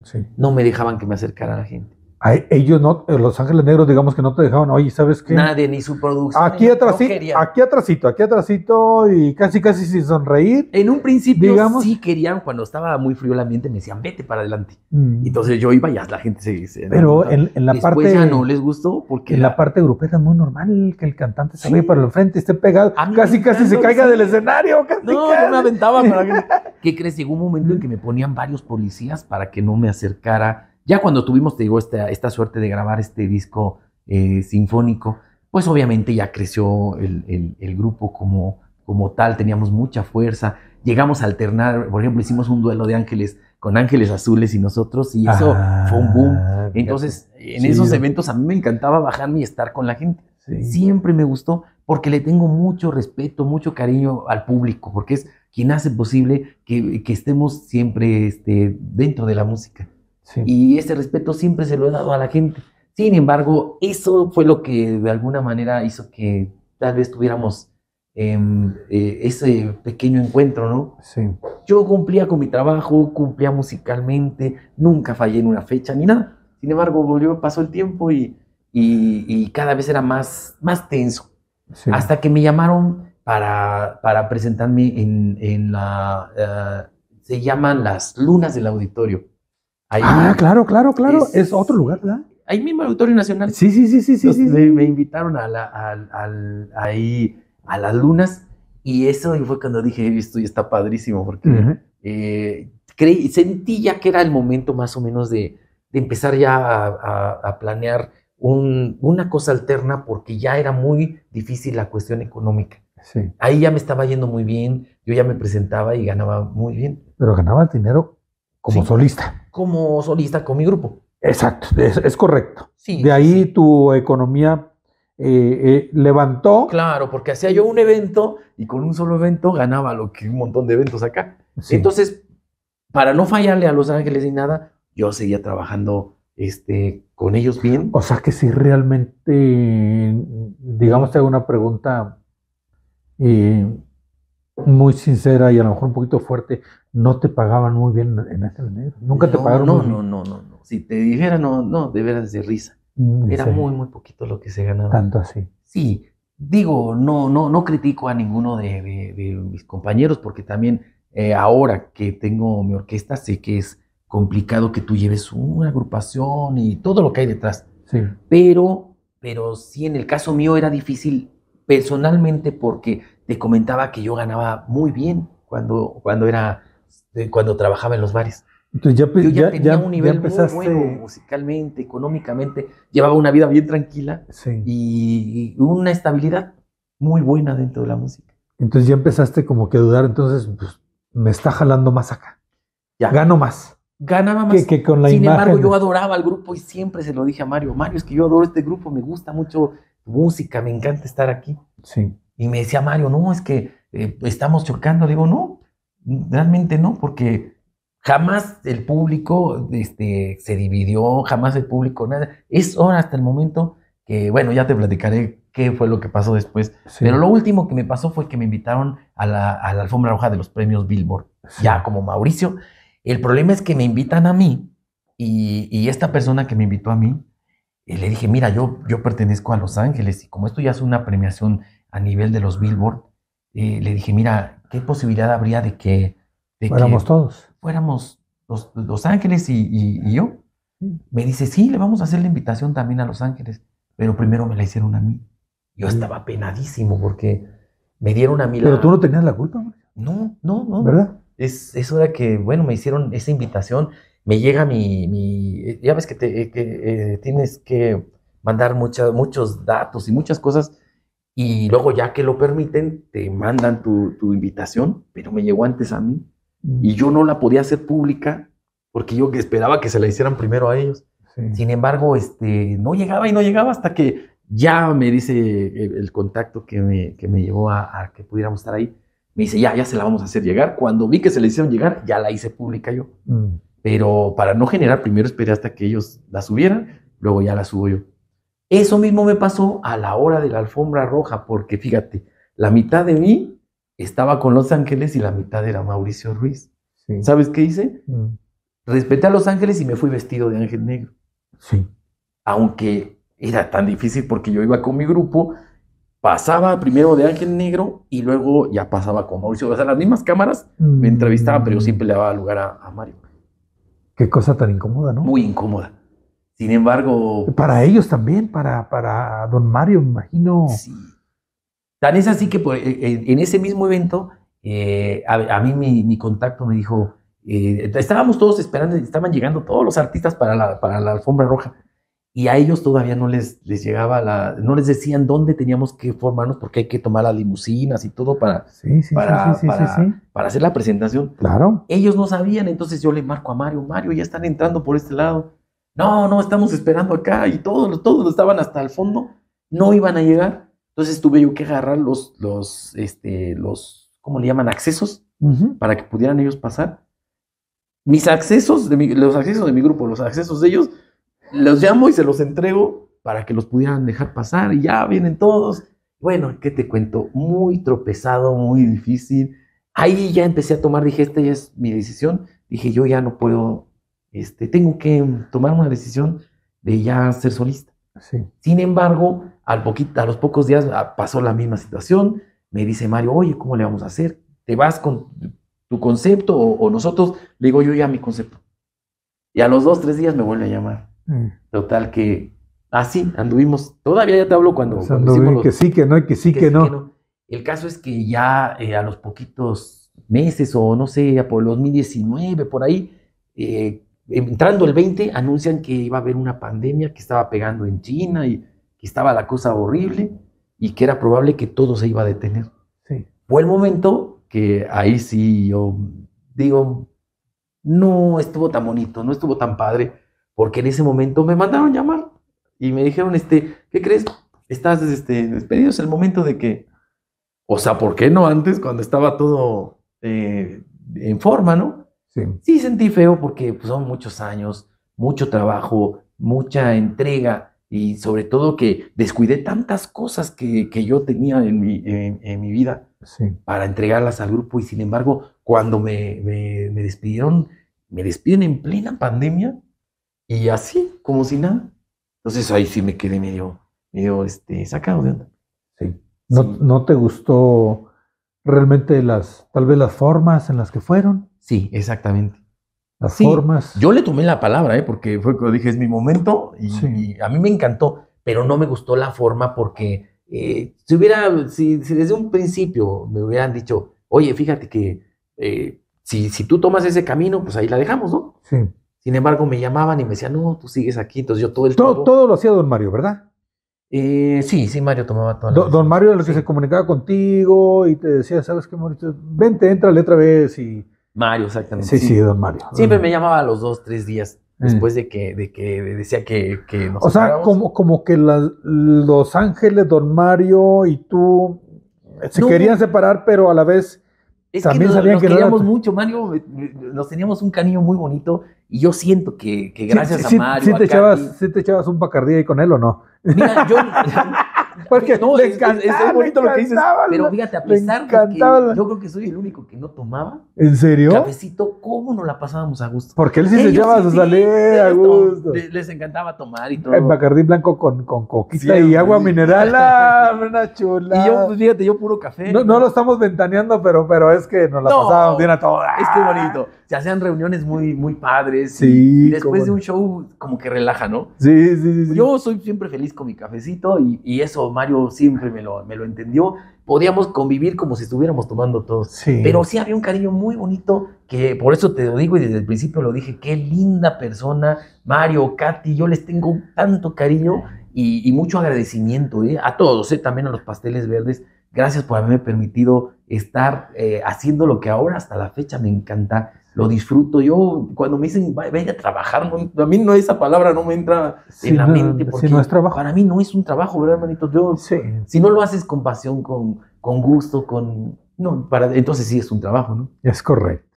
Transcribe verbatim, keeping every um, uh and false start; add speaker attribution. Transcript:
Speaker 1: Sí.
Speaker 2: No me dejaban que me acercara a la gente.
Speaker 1: A ellos no, Los Ángeles Negros, digamos que no te dejaban, oye, ¿sabes qué?
Speaker 2: Nadie, ni su producción.
Speaker 1: Aquí,
Speaker 2: no,
Speaker 1: atrasito,
Speaker 2: no querían.
Speaker 1: aquí atrasito, aquí atrasito y casi, casi sin sonreír.
Speaker 2: En un principio
Speaker 1: digamos,
Speaker 2: sí querían, cuando estaba muy frío el ambiente, me decían, vete para adelante.
Speaker 1: Mm.
Speaker 2: Entonces yo iba y ya la gente se... se
Speaker 1: Pero en, en la
Speaker 2: Después
Speaker 1: parte...
Speaker 2: ya no les gustó porque...
Speaker 1: En la, la parte grupera es muy normal que el cantante se sí. vaya para el frente, esté pegado, casi, casi se caiga sí. del escenario. Casi,
Speaker 2: no,
Speaker 1: casi.
Speaker 2: yo me aventaba. Para que... ¿Qué crees? Llegó un momento en que me ponían varios policías para que no me acercara. Ya cuando tuvimos, te digo, esta, esta suerte de grabar este disco eh, sinfónico, pues obviamente ya creció el, el, el grupo como, como tal, teníamos mucha fuerza, llegamos a alternar, por ejemplo, hicimos un duelo de ángeles con Ángeles Azules y nosotros, y eso ah, fue un boom. Entonces, en sí, esos eventos a mí me encantaba bajarme y estar con la gente. Sí. Siempre me gustó, porque le tengo mucho respeto, mucho cariño al público, porque es quien hace posible que, que estemos siempre este, dentro de la música. Sí. Y ese respeto siempre se lo he dado a la gente. Sin embargo, eso fue lo que de alguna manera hizo que tal vez tuviéramos eh, eh, ese pequeño encuentro, ¿no?
Speaker 1: Sí.
Speaker 2: Yo cumplía con mi trabajo, cumplía musicalmente, nunca fallé en una fecha ni nada. Sin embargo, volvió, pasó el tiempo y, y, y cada vez era más, más tenso. Sí. Hasta que me llamaron para, para presentarme en, en la... Uh, se llaman las Lunas del Auditorio.
Speaker 1: Ahí ah, claro, claro, claro. Es, es otro lugar, ¿verdad?
Speaker 2: Ahí mismo el Auditorio Nacional.
Speaker 1: Sí, sí, sí, sí, sí. sí,
Speaker 2: me,
Speaker 1: sí.
Speaker 2: me invitaron a, la, a, a, a, ahí, a las lunas y eso fue cuando dije, esto ya está padrísimo porque uh-huh. eh, creí, sentí ya que era el momento más o menos de, de empezar ya a, a, a planear un, una cosa alterna porque ya era muy difícil la cuestión económica.
Speaker 1: Sí.
Speaker 2: Ahí ya me estaba yendo muy bien, yo ya me presentaba y ganaba muy bien.
Speaker 1: Pero ganaba dinero como sí. solista.
Speaker 2: Como solista con mi grupo.
Speaker 1: Exacto, es, es correcto.
Speaker 2: Sí,
Speaker 1: de ahí
Speaker 2: sí.
Speaker 1: tu economía eh, eh, levantó.
Speaker 2: Claro, porque hacía yo un evento y con un solo evento ganaba lo que un montón de eventos acá. Sí. Entonces, para no fallarle a Los Ángeles ni nada, yo seguía trabajando este, con ellos bien.
Speaker 1: O sea que si realmente, digamos, te hago una pregunta eh, muy sincera y a lo mejor un poquito fuerte. No te pagaban muy bien en Ángeles Negros. Nunca
Speaker 2: no,
Speaker 1: te pagaron
Speaker 2: no,
Speaker 1: muy
Speaker 2: no,
Speaker 1: bien.
Speaker 2: No, no, no. Si te dijera, no, no, de veras de risa.
Speaker 1: Mm,
Speaker 2: Era
Speaker 1: sí.
Speaker 2: muy, muy poquito lo que se ganaba.
Speaker 1: Tanto así.
Speaker 2: Sí. Digo, no, no, no critico a ninguno de, de, de mis compañeros, porque también eh, ahora que tengo mi orquesta, sé que es complicado que tú lleves una agrupación y todo lo que hay detrás.
Speaker 1: Sí.
Speaker 2: Pero, pero sí, en el caso mío era difícil personalmente porque te comentaba que yo ganaba muy bien cuando, cuando era... cuando trabajaba en los bares.
Speaker 1: Entonces ya,
Speaker 2: yo ya, ya tenía
Speaker 1: ya,
Speaker 2: un nivel
Speaker 1: empezaste...
Speaker 2: muy bueno musicalmente, económicamente, llevaba una vida bien tranquila
Speaker 1: sí.
Speaker 2: y una estabilidad muy buena dentro de la música.
Speaker 1: Entonces ya empezaste como que a dudar, entonces pues, me está jalando más acá.
Speaker 2: Ya.
Speaker 1: Gano más.
Speaker 2: Ganaba más.
Speaker 1: Que, que con la
Speaker 2: Sin
Speaker 1: imagen...
Speaker 2: embargo, yo adoraba al grupo y siempre se lo dije a Mario. Mario, es que yo adoro este grupo, me gusta mucho música, me encanta estar aquí.
Speaker 1: Sí.
Speaker 2: Y me decía Mario, no, es que eh, estamos chocando. Le digo, no, realmente no, porque jamás el público este, se dividió, jamás el público, nada. Es ahora hasta el momento que, bueno, ya te platicaré qué fue lo que pasó después. Sí. Pero lo último que me pasó fue que me invitaron a la, a la alfombra roja de los premios Billboard, sí. ya como Mauricio. El problema es que me invitan a mí y, y esta persona que me invitó a mí, eh, le dije, mira, yo, yo pertenezco a Los Ángeles y como esto ya es una premiación a nivel de los Billboard, eh, le dije, mira, ¿qué posibilidad habría de que... De
Speaker 1: fuéramos
Speaker 2: que
Speaker 1: todos.
Speaker 2: Fuéramos los, los Ángeles y, y, y yo. Me dice, sí, le vamos a hacer la invitación también a Los Ángeles, pero primero me la hicieron a mí. Yo sí. estaba penadísimo porque me dieron a mí la...
Speaker 1: Pero tú no tenías la culpa.
Speaker 2: No, no, no.
Speaker 1: ¿Verdad?
Speaker 2: Es, es hora que, bueno, me hicieron esa invitación, me llega mi... mi ya ves que, te, que eh, tienes que mandar mucha, muchos datos y muchas cosas, y luego ya que lo permiten, te mandan tu, tu invitación, pero me llegó antes a mí, mm. y yo no la podía hacer pública, porque yo esperaba que se la hicieran primero a ellos. Sí. Sin embargo, este, no llegaba y no llegaba hasta que ya me dice el, el contacto que me, que me llevó a, a que pudiéramos estar ahí. Me dice, ya, ya se la vamos a hacer llegar. Cuando vi que se la hicieron llegar, ya la hice pública yo. Mm. Pero para no generar, primero esperé hasta que ellos la subieran, luego ya la subo yo. Eso mismo me pasó a la hora de la alfombra roja, porque fíjate, la mitad de mí estaba con Los Ángeles y la mitad era Mauricio Ruiz. Sí. ¿Sabes qué hice? Mm. respeté a Los Ángeles y me fui vestido de ángel negro.
Speaker 1: Sí.
Speaker 2: Aunque era tan difícil porque yo iba con mi grupo, pasaba primero de ángel negro y luego ya pasaba con Mauricio. O sea, las mismas cámaras me entrevistaban, pero yo siempre le daba lugar a, a Mario.
Speaker 1: Qué cosa tan incómoda, ¿no?
Speaker 2: Muy incómoda. Sin embargo...
Speaker 1: Para ellos también, para, para don Mario, me imagino.
Speaker 2: Sí. Tan es así que por, en, en ese mismo evento, eh, a, a mí mi, mi contacto me dijo, eh, estábamos todos esperando, estaban llegando todos los artistas para la, para la alfombra roja. Y a ellos todavía no les, les llegaba la... No les decían dónde teníamos que formarnos porque hay que tomar las limusinas y todo para,
Speaker 1: sí, sí,
Speaker 2: para,
Speaker 1: sí, sí,
Speaker 2: para,
Speaker 1: sí, sí.
Speaker 2: para hacer la presentación.
Speaker 1: Claro.
Speaker 2: Ellos no sabían, entonces yo le marco a Mario. Mario, ya están entrando por este lado. No, no, estamos esperando acá. Y todos, todos estaban hasta el fondo. No iban a llegar. Entonces tuve yo que agarrar los, los, este, los, ¿cómo le llaman? Accesos, uh-huh, para que pudieran ellos pasar. Mis accesos, de mi, los accesos de mi grupo, los accesos de ellos... Los llamo y se los entrego para que los pudieran dejar pasar y ya vienen todos. Bueno, ¿qué te cuento? Muy tropezado, muy difícil. Ahí ya empecé a tomar, dije, esta ya es mi decisión. Dije, yo ya no puedo, este, tengo que tomar una decisión de ya ser solista.
Speaker 1: Sí.
Speaker 2: Sin embargo, al poquito, a los pocos días pasó la misma situación. Me dice Mario, oye, ¿cómo le vamos a hacer? ¿Te vas con tu concepto o, o nosotros? Le digo, yo ya mi concepto. Y a los dos, tres días me vuelve a llamar. Total que así ah, anduvimos, todavía ya te hablo cuando,
Speaker 1: o sea,
Speaker 2: cuando hicimos los,
Speaker 1: que sí, que no, y que sí, que, que, sí, no. que no.
Speaker 2: El caso es que ya eh, a los poquitos meses o no sé, por el dos mil diecinueve, por ahí, eh, entrando el veinte, anuncian que iba a haber una pandemia que estaba pegando en China y que estaba la cosa horrible y que era probable que todo se iba a detener.
Speaker 1: Sí.
Speaker 2: Fue el momento que ahí sí yo digo, no estuvo tan bonito, no estuvo tan padre. Porque en ese momento me mandaron llamar y me dijeron, este, ¿qué crees? Estás este, despedido, es el momento de que, o sea, ¿por qué no antes cuando estaba todo eh, en forma, no?
Speaker 1: Sí.
Speaker 2: Sí sentí feo porque pues, son muchos años, mucho trabajo, mucha entrega y sobre todo que descuidé tantas cosas que, que yo tenía en mi, en, en mi vida,
Speaker 1: sí,
Speaker 2: para entregarlas al grupo y sin embargo, cuando me, me, me despidieron, me despiden en plena pandemia. Y así, como si nada. Entonces ahí sí me quedé medio, medio este, sacado de onda.
Speaker 1: Sí. ¿No,
Speaker 2: sí.
Speaker 1: ¿No te gustó realmente las, tal vez las formas en las que fueron?
Speaker 2: Sí, exactamente.
Speaker 1: Las
Speaker 2: sí,
Speaker 1: formas.
Speaker 2: Yo le tomé la palabra, ¿eh? Porque fue cuando dije, es mi momento y, sí. y a mí me encantó, pero no me gustó la forma porque eh, si hubiera, si, si desde un principio me hubieran dicho, oye, fíjate que eh, si, si tú tomas ese camino, pues ahí la dejamos, ¿no?
Speaker 1: Sí.
Speaker 2: Sin embargo, me llamaban y me decían, no, tú sigues aquí. Entonces yo todo el
Speaker 1: todo,
Speaker 2: tiempo...
Speaker 1: Todo lo hacía don Mario, ¿verdad?
Speaker 2: Eh, sí, sí, Mario tomaba toda la
Speaker 1: Don, don Mario era el que
Speaker 2: sí.
Speaker 1: se comunicaba contigo y te decía, ¿sabes qué, Mauricio? Vente, éntrale otra vez y...
Speaker 2: Mario, exactamente.
Speaker 1: Sí, sí, sí, don Mario.
Speaker 2: Siempre
Speaker 1: don...
Speaker 2: me llamaba a los dos, tres días después de que, de que decía que, que nos
Speaker 1: O sea, como, como que la, Los Ángeles, don Mario y tú se no. querían separar, pero a la vez...
Speaker 2: Es También que nos, nos que queríamos no era... mucho, Mario, nos teníamos un cariño muy bonito y yo siento que, que gracias
Speaker 1: sí, sí,
Speaker 2: a Mario...
Speaker 1: Sí, sí, te
Speaker 2: a
Speaker 1: echabas, ¿Sí te echabas un Bacardí ahí con él o no?
Speaker 2: Mira, yo...
Speaker 1: Porque
Speaker 2: no,
Speaker 1: le
Speaker 2: es,
Speaker 1: encantaba,
Speaker 2: es, es bonito
Speaker 1: le
Speaker 2: lo que dices, pero fíjate, a pesar de que
Speaker 1: la...
Speaker 2: yo creo que soy el único que no tomaba.
Speaker 1: ¿En serio?
Speaker 2: Cafecito, ¿cómo nos la pasábamos a gusto?
Speaker 1: Porque él sí se echaba su salir a gusto.
Speaker 2: Les, les encantaba tomar y todo.
Speaker 1: El Bacardí blanco con, con coquita sí, y agua sí. mineral, ah, una chula.
Speaker 2: Y yo, pues fíjate, yo puro café.
Speaker 1: No, no lo estamos ventaneando, pero, pero es que nos la no, pasábamos bien a todas.
Speaker 2: Es que bonito. Se hacían reuniones muy, muy padres.
Speaker 1: Sí.
Speaker 2: Y, y después de un show, como que relaja, ¿no?
Speaker 1: Sí, sí, sí, sí.
Speaker 2: Yo soy siempre feliz con mi cafecito y, y eso Mario siempre me lo, me lo entendió. Podíamos convivir como si estuviéramos tomando todos.
Speaker 1: Sí.
Speaker 2: Pero sí había un cariño muy bonito, que por eso te lo digo y desde el principio lo dije, qué linda persona, Mario, Katy, yo les tengo tanto cariño y, y mucho agradecimiento, ¿eh? A todos, ¿eh? También a los Pasteles Verdes. Gracias por haberme permitido estar eh, haciendo lo que ahora hasta la fecha me encanta. Lo disfruto. Yo, cuando me dicen, vaya a trabajar, no, a mí no esa palabra no me entra
Speaker 1: sí,
Speaker 2: en la
Speaker 1: no,
Speaker 2: mente. Porque
Speaker 1: si no es trabajo.
Speaker 2: Para mí no es un trabajo, ¿verdad, hermanito? Yo,
Speaker 1: sí.
Speaker 2: Si no lo haces con pasión, con, con gusto, con... No, para, entonces sí es un trabajo, ¿no?
Speaker 1: Es correcto.